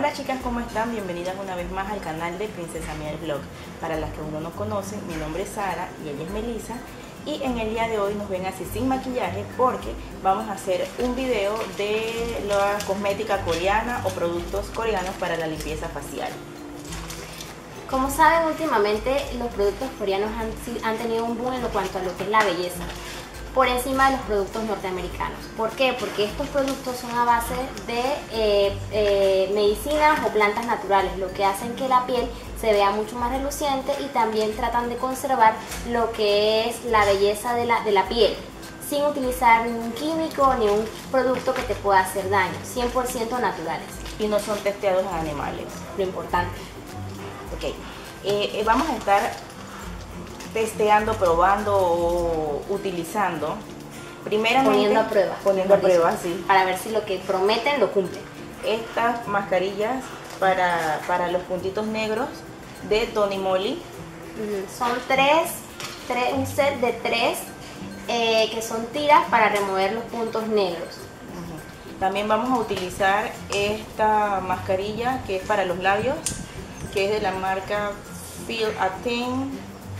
Hola chicas, ¿cómo están? Bienvenidas una vez más al canal de Princesa Miel Vlog. Para las que aún no nos conocen, mi nombre es Sara y ella es Melissa. Y en el día de hoy nos ven así sin maquillaje porque vamos a hacer un video de la cosmética coreana o productos coreanos para la limpieza facial. Como saben, últimamente los productos coreanos han tenido un boom en cuanto a lo que es la belleza, por encima de los productos norteamericanos. ¿Por qué? Porque estos productos son a base de medicinas o plantas naturales, lo que hacen que la piel se vea mucho más reluciente y también tratan de conservar lo que es la belleza de la piel, sin utilizar ningún químico ni un producto que te pueda hacer daño, 100% naturales. Y no son testeados en animales. Lo importante. Ok, vamos a estar testeando, probando o utilizando, primeramente poniendo a prueba, sí, para ver si lo que prometen lo cumplen. Estas mascarillas para los puntitos negros de Tony Moly. Son un set de tres que son tiras para remover los puntos negros. También vamos a utilizar esta mascarilla que es para los labios, que es de la marca Pilaten,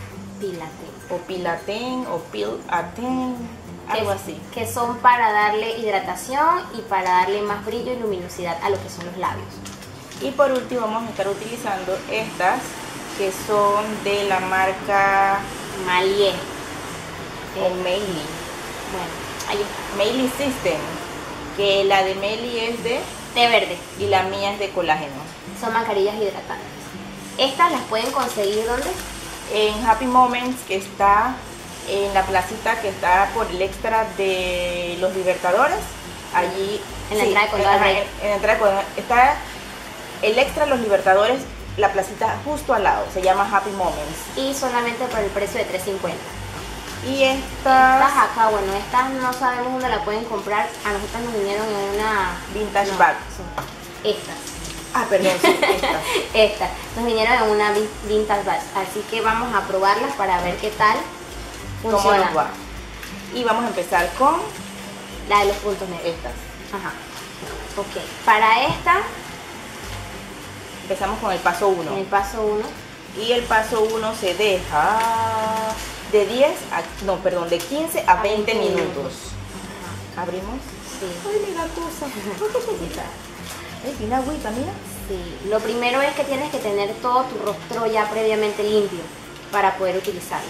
algo así. Que son para darle hidratación y para darle más brillo y luminosidad a lo que son los labios. Y por último vamos a estar utilizando estas que son de la marca Malie o Meili. Bueno, ahí está. Meili System, que la de Meili es de té verde y la mía es de colágeno. Son mascarillas hidratantes. Estas las pueden conseguir ¿dónde? En Happy Moments, que está en la placita que está por el extra de los Libertadores. Allí en la entrada de Condado del Rey. En la entrada de Condado está el extra de los Libertadores, la placita justo al lado, se llama Happy Moments. Y solamente por el precio de $3.50. Y estas acá, bueno, estas no sabemos dónde la pueden comprar. A nosotros nos vinieron en una vintage bag. Estas. Ah, perdón, sí, estas. Nos vinieron en una vintage bag. Así que vamos a probarlas para ver qué tal funciona. ¿Cómo nos va? Y vamos a empezar con la de los puntos negros. Estas. Ajá. Ok. Para esta empezamos con el paso 1. En el paso 1. Y el paso 1 se deja de 15 a 20 minutos. Ajá. ¿Abrimos? Sí. Ay, mira cosa. ¿Tiene agüita, mira? Sí. Lo primero es que tienes que tener todo tu rostro ya previamente limpio para poder utilizarla.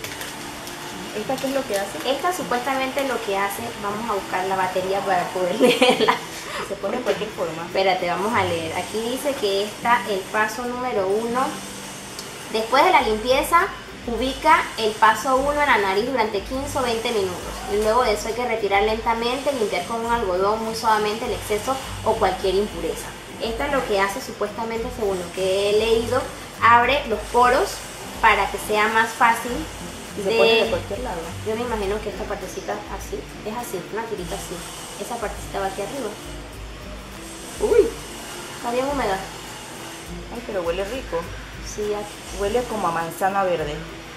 ¿Esta qué es lo que hace? Esta supuestamente lo que hace, vamos a buscar la batería para poder leerla. Se pone de cualquier forma. Espérate, vamos a leer. Aquí dice que el paso número 1, después de la limpieza, ubica el paso 1 en la nariz durante 15 o 20 minutos. Y luego de eso hay que retirar lentamente, limpiar con un algodón muy suavemente el exceso o cualquier impureza. Esta es lo que hace supuestamente, según lo que he leído, abre los poros para que sea más fácil. Y se pone de cualquier lado. Yo me imagino que esta partecita así, es así, una tirita así. Esa partecita va aquí arriba. Uy, está bien húmeda. Ay, pero huele rico. Sí, huele como a manzana verde.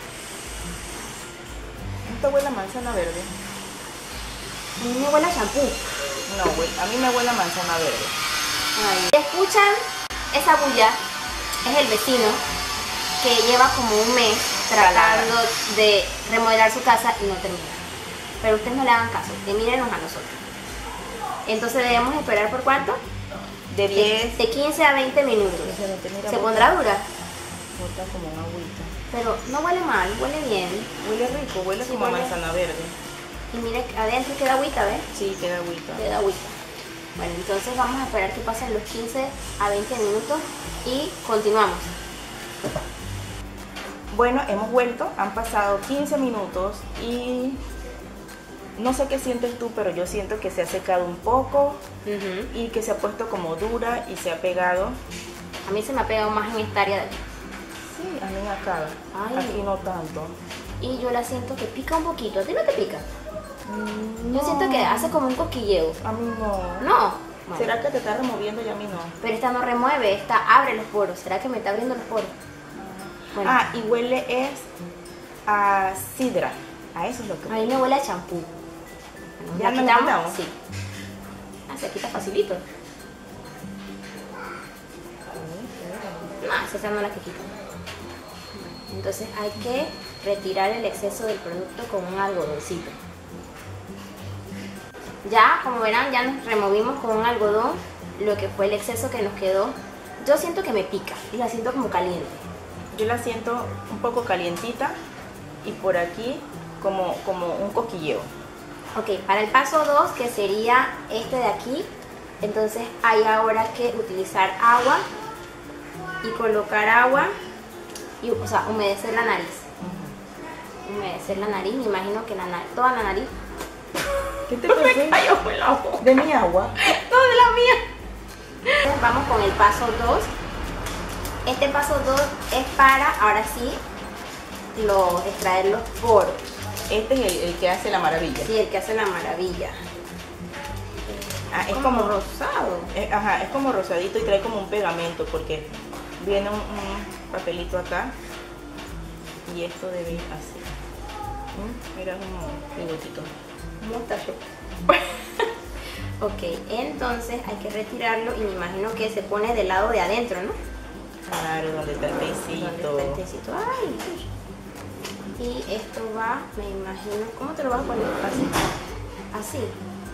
Esto huele a manzana verde. A mí me huele a champú. No, a mí me huele a manzana verde. Ay. ¿Escuchan esa bulla? Es el vecino que lleva como un mes tratando de remodelar su casa y no termina. Pero ustedes no le hagan caso, mírenos a nosotros. Entonces debemos esperar ¿por cuánto? De 15 a 20 minutos. ¿Se pondrá dura? Bota como una agüita. Pero no huele mal, huele bien. Huele rico, huele como a manzana verde. Y mire, adentro queda agüita, ¿ves? Sí, queda agüita. Queda agüita. Bueno, entonces vamos a esperar que pasen los 15 a 20 minutos y continuamos. Bueno, hemos vuelto, han pasado 15 minutos y no sé qué sientes tú, pero yo siento que se ha secado un poco y que se ha puesto como dura y se ha pegado. A mí se me ha pegado más en esta área de aquí. Sí, a mí acá. Ay. Aquí no tanto. Y yo la siento que pica un poquito. ¿A ti no te pica? No. Yo siento que hace como un cosquilleo. A mí no. No. Bueno. ¿Será que te está removiendo y a mí no? Pero esta no remueve, esta abre los poros. ¿Será que me está abriendo los poros? Bueno. Ah, y huele a sidra. A eso es lo que a mí me huele a champú. Bueno, ¿ya lo quitamos? Sí. Ah, se quita facilito. No, esa no la que quito. Entonces hay que retirar el exceso del producto con un algodoncito. Ya, como verán, ya nos removimos con un algodón lo que fue el exceso que nos quedó. Yo siento que me pica y la siento como caliente. Yo la siento un poco calientita y por aquí como un cosquilleo. Ok, para el paso 2, que sería este de aquí, entonces hay ahora que utilizar agua y colocar agua y, o sea, humedecer la nariz. Humedecer la nariz, me imagino que toda la nariz. ¿Qué te pasó? Me cayó por la boca. ¿De mi agua? No, de la mía. Vamos con el paso 2. Este paso 2 es para, ahora sí, extraer los poros. Este es el que hace la maravilla. Sí, el que hace la maravilla. Ah, es como rosado. Ajá, es como rosadito y trae como un pegamento porque viene un papelito acá y esto debe ir así. Mira, un bigotito. Mostacho. Ok, entonces hay que retirarlo y me imagino que se pone del lado de adentro, ¿no? Claro, donde está el peicito. Donde está el peicito. Ay. Y esto va, me imagino, ¿cómo te lo vas a poner? Así. Así.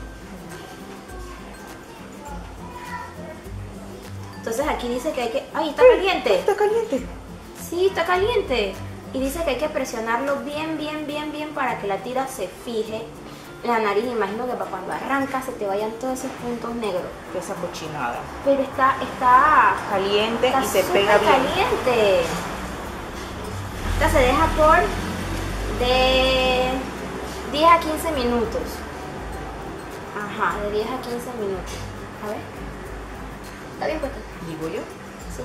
Entonces aquí dice que hay que... ¡Ay, está caliente! Está caliente. Sí, está caliente. Y dice que hay que presionarlo bien, bien, bien, bien para que la tira se fije en la nariz. Imagino que para cuando arranca se te vayan todos esos puntos negros. Esa cochinada. Pero está Caliente y se súper pega bien. caliente. Esta se deja por de 10 a 15 minutos. Ajá, de 10 a 15 minutos. A ver. ¿Está bien puesto? Digo yo. Sí.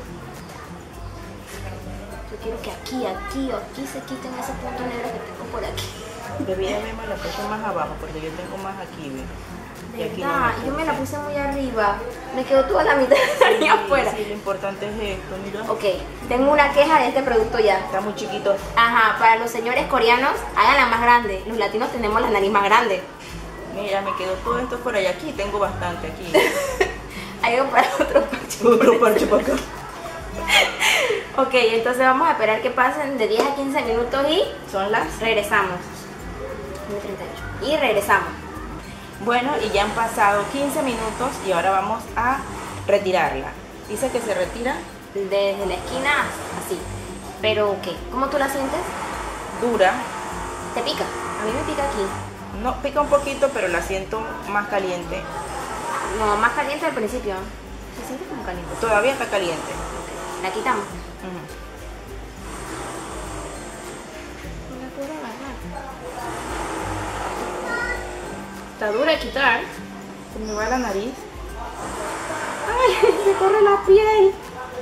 Yo quiero que aquí se quiten ese punto negro que tengo por aquí. Debía haberme la puesto más abajo porque yo tengo más aquí, ¿ves? Y aquí no ¿Verdad? me Yo me la puse. puse muy arriba. Me quedó toda la mitad ahí afuera. Sí, lo importante es esto, mira. Ok, tengo una queja de este producto ya. Está muy chiquito. Ajá, para los señores coreanos, háganla más grande. Los latinos tenemos la nariz más grande. Mira, me quedó todo esto por allá. Aquí tengo bastante, aquí. Hay que comprar otro parche. Otro parche para acá. Ok, entonces vamos a esperar que pasen de 10 a 15 minutos y Son las... regresamos. 1:38. Y regresamos. Bueno, y ya han pasado 15 minutos y ahora vamos a retirarla. Dice que se retira Desde la esquina así. Pero, ¿qué? ¿Cómo tú la sientes? dura. ¿Te pica? A mí me pica aquí. No, pica un poquito, pero la siento más caliente. No, más caliente al principio. Se siente como caliente. Todavía está caliente. La quitamos. Ujú. No la puedo agarrar. Está dura de quitar. Se me va la nariz. ¡Ay! Se corre la piel.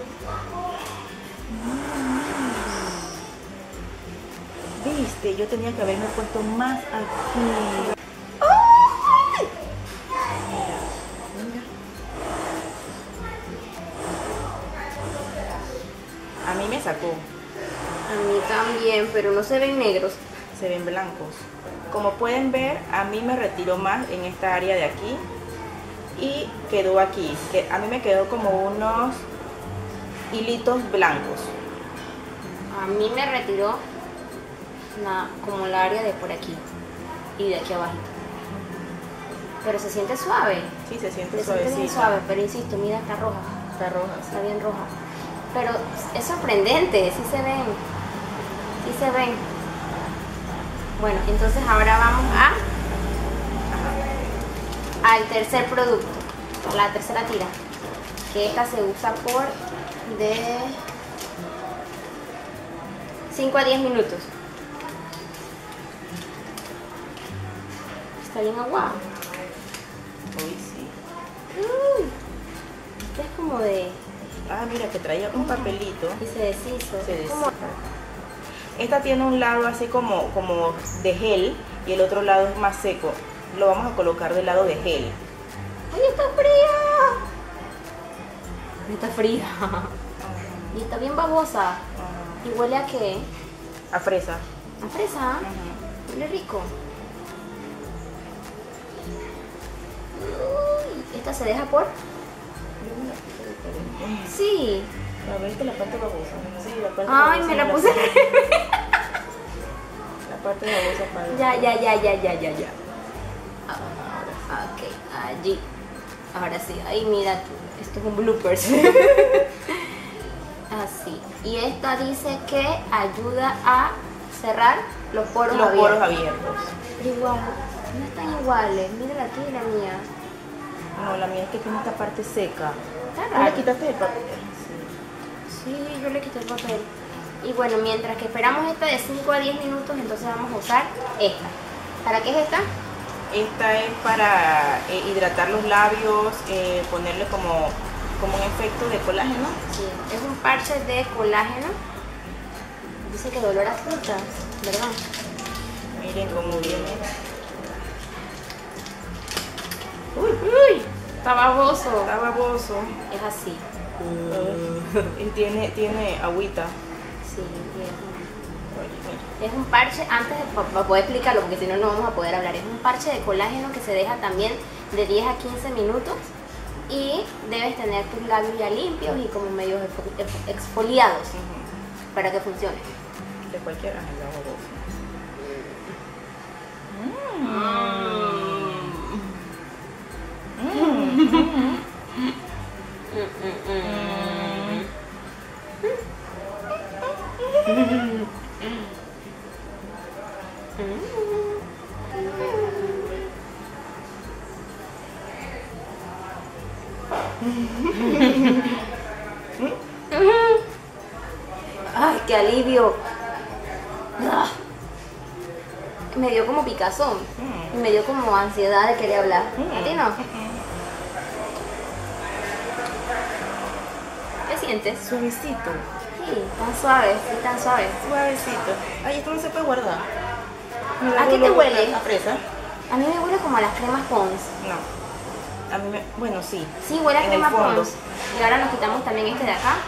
Viste, yo tenía que haberme puesto más aquí. ¡Ay! Mira. A mí me sacó. A mí también, pero no se ven negros. Se ven blancos. Como pueden ver, a mí me retiró más en esta área de aquí y quedó aquí. Que a mí me quedó como unos hilitos blancos. A mí me retiró como el área de por aquí y de aquí abajo. Pero se siente suave. Sí, se siente Se siente bien suavecito. suave, pero insisto, mira, está roja. Está roja. Está bien roja. Pero es sorprendente, sí se ven. Sí se ven. Bueno, entonces ahora vamos al tercer producto, la tercera tira, que esta se usa por de 5 a 10 minutos. Está bien aguado. Uy, sí. Este es como de... Ah, mira, que traía un papelito. y se deshizo. Se Es como- deshizo. Esta tiene un lado así como de gel y el otro lado es más seco. Lo vamos a colocar del lado de gel. ¡Ay, está fría! Está fría. Y está bien babosa. ¿Y huele a qué? A fresa. ¿A fresa? Huele rico. Uy, esta se deja por... Sí, A ver, esta es la parte babosa. Sí, la parte Ay, babosa me la no puse. La parte babosa para... Ya. Ahora sí. Ok, allí. Ahora sí. Ay, mira tú. Esto es un bloopers. Así. Y esta dice que ayuda a cerrar los poros Los abiertos. poros abiertos. Pero igual, no están iguales. Mira la tuya y la mía. No, la mía es que tiene esta parte seca. Está ¿No le raro. quitaste el papel? Sí, yo le quité el papel. Y bueno, mientras que esperamos esta de 5 a 10 minutos, entonces vamos a usar esta. ¿Para qué es esta? Esta es para hidratar los labios, ponerle como un efecto de colágeno. Sí, es un parche de colágeno. Dice que dolor a fruta, ¿verdad? Miren cómo viene. Uy, está baboso. Está baboso. Es así. Y tiene agüita. Sí, Oye, mira. es un parche, antes de para poder explicarlo, porque si no, no vamos a poder hablar. Es un parche de colágeno que se deja también de 10 a 15 minutos. Y debes tener tus labios ya limpios y como medio exfoliados Ujú. para que funcione. De cualquiera es la babosa. ¡Ay, qué alivio! Ah. Me dio como picazón y me dio como ansiedad de querer hablar. ¿A ti no? ¿Qué sientes? Suavecito. Sí, tan suave, sí, tan suave. Suavecito. Ay, esto no se puede guardar. Me ¿A da qué te olor huele? a fresa. A mí me huele como a las cremas Pond's. No. A mí me... Bueno, sí. Sí, huele a En el crema fondo. Pond's. Y ahora nos quitamos también este de acá.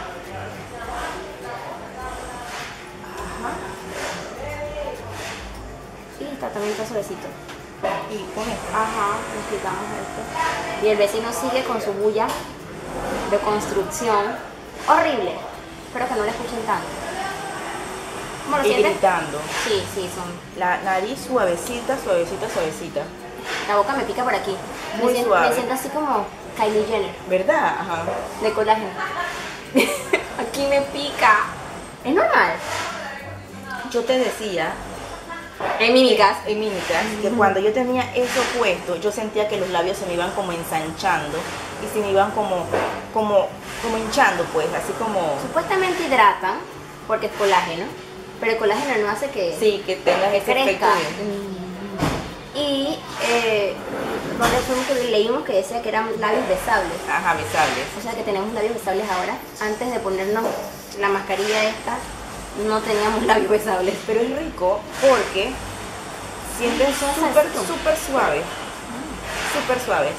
Y está también está suavecito. Y con esto. Ajá, nos quitamos esto. Y el vecino sigue con su bulla de construcción. Horrible. Espero que no le escuchen tanto. ¿Cómo lo Y sientes? gritando. Sí, sí, son. La nariz suavecita, suavecita, suavecita. La boca me pica por aquí. Muy me suave. Me siento así como Kylie Jenner, ¿Verdad? Ajá. de colágeno. Aquí me pica. ¿Es normal? Yo te decía En mímicas. en mímicas que cuando yo tenía eso puesto, yo sentía que los labios se me iban como ensanchando y se me iban como hinchando, pues, así como... Supuestamente hidratan porque es colágeno, pero el colágeno no hace que Sí, que tengas ese efecto crezca. de... Y donde fuimos que leímos que decía que eran labios besables. Ajá, besables. O sea que tenemos labios besables ahora. Antes de ponernos la mascarilla esta, no teníamos labios besables. Pero es rico porque sientes Son súper, suavecitos. súper suaves. Súper suaves.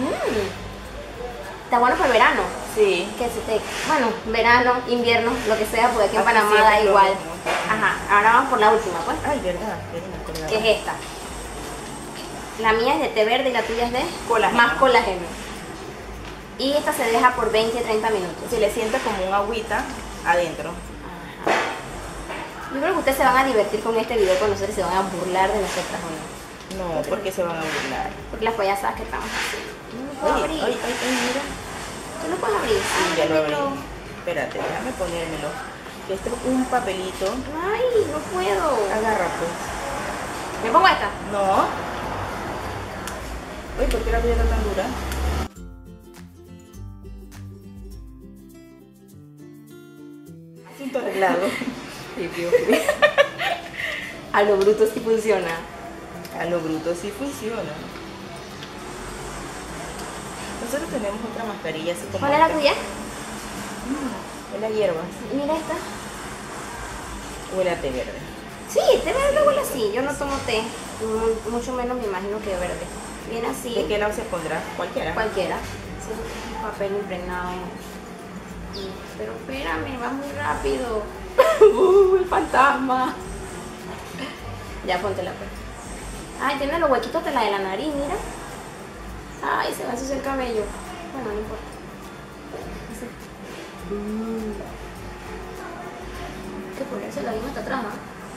Está bueno para el verano. Sí. Que se te, bueno, verano, invierno, lo que sea, porque aquí en Aquí Panamá siempre da es lo igual. mismo. Ajá, ahora vamos por la última, pues, Ay, verdad. Que no me acordaba. que es esta. La mía es de té verde y la tuya es de Colágeno. más colágeno. Y esta se deja por 20 a 30 minutos. Se le siente como un agüita adentro. Ajá. Yo creo que ustedes se van a divertir con este video con nosotros y se van a burlar de nosotras, ¿o no? No, porque se van a burlar. Porque las payasadas que estamos haciendo. No lo puedo Oye, abrir. ay, mira. ¿Tú lo puedes abrir? Sí, ya lo abrí. Ábremelo. Espérate, déjame ponérmelo. Este es un papelito. Ay, no puedo. Agarra, pues. ¿Me pongo esta? No. Uy, ¿por qué la tuya está tan dura? Asunto arreglado. A lo bruto sí funciona. A lo bruto sí funciona. Nosotros tenemos otra mascarilla así como... ¿Cuál es la esta. tuya? Huele a hierbas. Mira esta. Huele a té verde. Sí, té verde huele así. Yo no tomo té. Mucho menos me imagino que verde. Viene así. ¿De qué lado se pondrá? Cualquiera. Cualquiera. Sí, un papel impregnado. Pero espérame, va muy rápido. El fantasma. Ya póntela pues. Ay, tiene los huequitos de la nariz, mira. Ay, se va a ensuciar el cabello. Bueno, no importa. Así. ponérselo ahí hasta atrás, ¿no?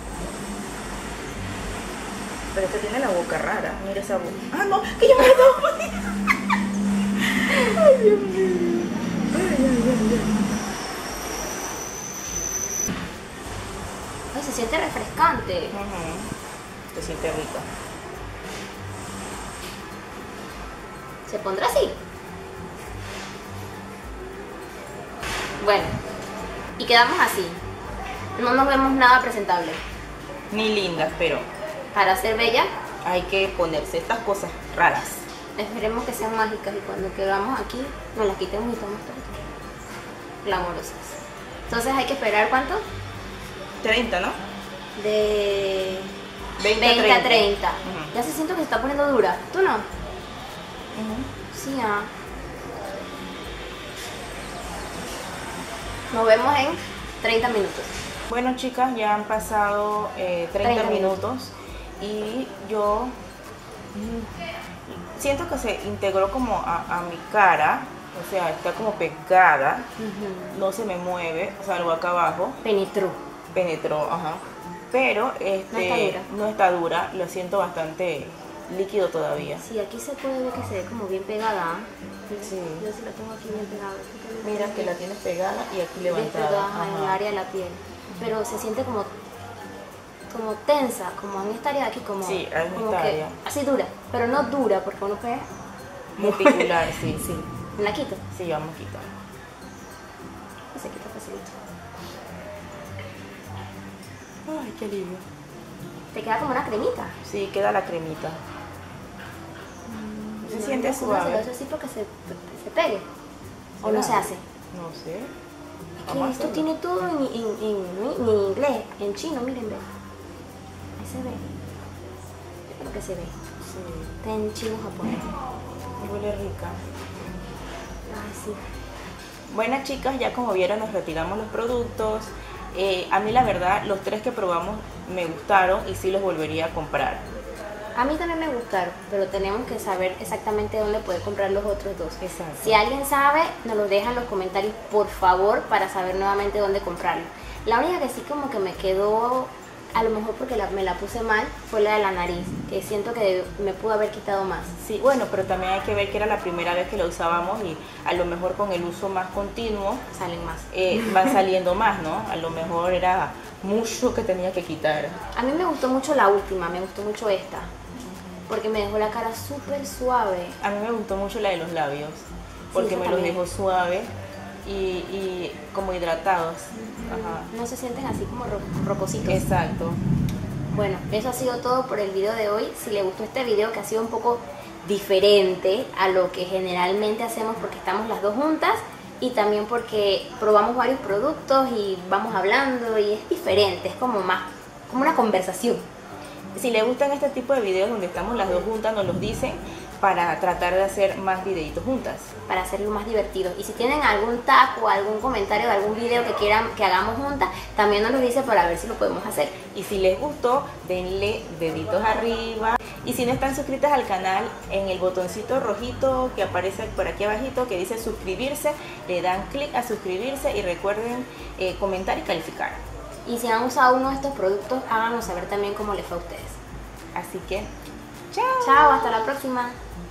Pero este tiene la boca rara. Mira esa boca. ¡Ah, no! ¡Que yo me la tengo que poner! ¡Ay, Dios mío! ¡Ay, ay, ay, ay! Ay, se siente refrescante. Se siente rica. ¿Se pondrá así? Bueno, y quedamos así. No nos vemos nada presentable. Ni lindas, pero Para ser bella, hay que ponerse estas cosas raras. esperemos que sean mágicas y cuando quedamos aquí nos las quitemos y estamos todas glamorosas. Entonces hay que esperar, ¿cuánto? 30, ¿no? De 20 a 30. Ujú. Ya se siento que se está poniendo dura. ¿Tú no? Sí, ah. Nos vemos en 30 minutos. Bueno, chicas, ya han pasado 30 minutos y yo siento que se integró como a mi cara, o sea, está como pegada, no se me mueve, salvo acá abajo, Penetró. ajá, pero no está dura, lo siento bastante líquido todavía. Sí, aquí se puede ver que se ve como bien pegada. Sí. Yo sí la tengo aquí bien pegada. Mira que la tienes pegada y aquí bien levantada. pegada en el área de la piel. Pero se siente como tensa, como en esta área de aquí, como, Sí, en como esta que área. así dura, pero no dura porque uno pega. Muscular, sí, sí. ¿Me la quito? Sí, vamos a quitar. Y se quita facilito. Ay, qué alivio. Te queda como una cremita. Sí, queda la cremita. Se No, siente no, no, suave. se lo hace así porque se pegue. ¿O no se hace? No sé. Que esto tiene todo en inglés, en chino, miren, ve. Ahí se ve. Yo creo que se ve. Sí, Está en chino japonés. huele rica. Ay, sí. Bueno, chicas, ya como vieron, nos retiramos los productos. A mí la verdad, los 3 que probamos me gustaron y sí los volvería a comprar. A mí también me gustaron, pero tenemos que saber exactamente dónde poder comprar los otros 2. Exacto. Si alguien sabe, nos lo deja en los comentarios, por favor, para saber nuevamente dónde comprarlo. La única que sí como que me quedó, a lo mejor porque me la puse mal, fue la de la nariz, que siento que me pudo haber quitado más. Sí, bueno, pero también hay que ver que era la primera vez que la usábamos y a lo mejor con el uso más continuo Salen más. van saliendo más, ¿no? A lo mejor era mucho que tenía que quitar. A mí me gustó mucho la última, me gustó mucho esta, porque me dejó la cara súper suave. A mí me gustó mucho la de los labios, porque eso me los también. dejó suave y como hidratados. Ajá. No se sienten así como rocositos. Exacto. Bueno, eso ha sido todo por el video de hoy. Si les gustó este video, que ha sido un poco diferente a lo que generalmente hacemos porque estamos las dos juntas y también porque probamos varios productos y vamos hablando y es diferente, es como más, como una conversación. Si les gustan este tipo de videos donde estamos las dos juntas, nos los dicen para tratar de hacer más videitos juntas. Para hacerlo más divertido. Y si tienen algún tag o algún comentario de algún video que quieran que hagamos juntas, también nos lo dicen para ver si lo podemos hacer. Y si les gustó, denle deditos arriba. Y si no están suscritas al canal, en el botoncito rojito que aparece por aquí abajito que dice suscribirse, le dan clic a suscribirse y recuerden comentar y calificar. Y si han usado uno de estos productos, háganos saber también cómo les fue a ustedes. Así que, chao. Chao, hasta la próxima.